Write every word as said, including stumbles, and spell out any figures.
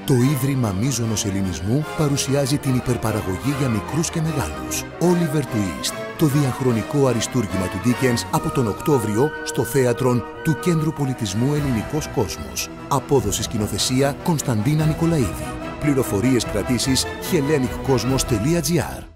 Το Ίδρυμα Μίζωνος Ελληνισμού παρουσιάζει την υπερπαραγωγή για μικρούς και μεγάλους. Oliver Twist, το διαχρονικό αριστούργημα του Dickens από τον Οκτώβριο στο θέατρον του Κέντρου Πολιτισμού Ελληνικός Κόσμος. Απόδοση σκηνοθεσία Κωνσταντίνα Νικολαίδη. Πληροφορίες κρατήσεις hellenic cosmos τελεία gr.